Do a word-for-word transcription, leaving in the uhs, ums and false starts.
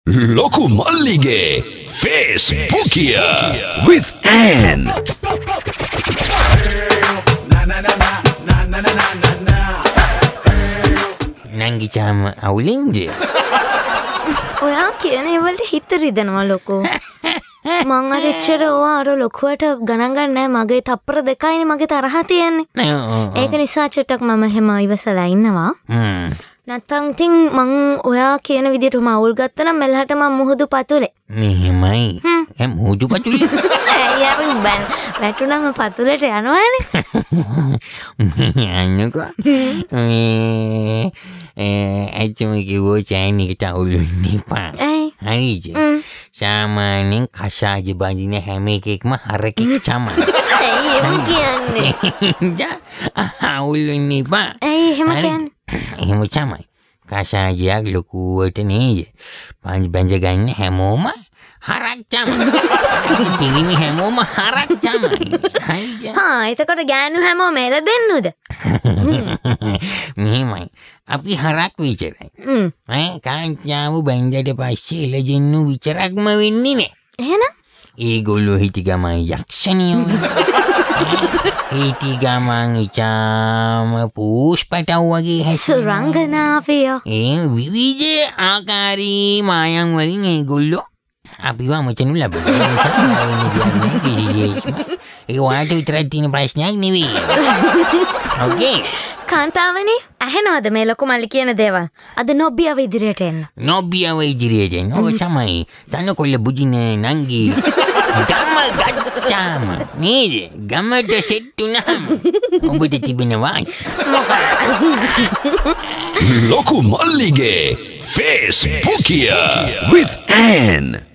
ලොකු මල්ලිගේ ෆේස්බුකිය with Ann. නංගි චාම අවුලින්ද? ඔයා කියන ඒවලට හිත රිදෙනවා ලොකෝ. මං අර එච්චර ඔයා අර ලොකුවට ගණන් ගන්න නෑ. මගේ තප්පර දෙකයිනේ මගේ තරහ තියෙන්නේ. ඒක නිසා චුට්ටක් මම හැම ඉවසලා ඉන්නවා. නැත්තම් ඉතින් මං ඔයා කියන විදිහට මවුල් ගත්තා නම් මෙලහට මං මුහුදු පතුලේ. මෙහෙමයි. ඒ මුහුදු පතුලේ. යාර බන් වැටුනම පතුලට යනවනේ. අන්නකෝ. මේ ඒ ඇත්තම කිව්වෝ චෑනිකට අවුලුන්න එපා. හරිද? සාමාන්‍යයෙන් කෂාය බඳින හැම එකෙක්ම හරකෙක් තමයි. ඇයි එහෙම කියන්නේ? જા අවුලුන්න එපා. ඇයි එහෙම කියන්නේ? එහෙම තමයි. කෂායයක් ලොකුවට නේද? පංච බැඳ ගන්න හැමෝම හරක් තමයි. පිරිමි හැමෝම හරක් තමයි. හරිද? හා එතකොට ගෑනු හැමෝම එළ දෙන්නුද? මෙහෙමයි. අපි හරක් විතරයි. ඈ කාංචාව බැඳට පස්සේ එළ දෙන්නු විතරක්ම වෙන්නේ නෑ. එහෙනම් ඒගොල්ලෝ හිටි ගමන් යක්ෂණියෝ. හිටි ගමන් ඉචාම පුෂ්පටව් වගේ හැසිරෙනවා. සුරංගනාවිය. ඒ විවිධ ආකාරී මායම් වලින් ඒගොල්ලෝ අපිව අමතනු ලබනවා. ඒක ඔයාලට විතරක් තියෙන ප්‍රශ්නයක් නෙවෙයි. ඕකේ. කාන්තාවනි ඇහෙනවද මේ ලොකු මල්ලි කියන දේවල්? අද නොබියව ඉදිරියට එන්න. නොබියව ඉදිරියට එන්න. ඔය තමයි. තනකොළ බුදින නංගි ගම ගත්තාම නේද? ගමට සෙට් වුණාම ඔබට තිබෙන වාස්. ලොකු මල්ලිගේ ෆේස්බුකිය with Ann.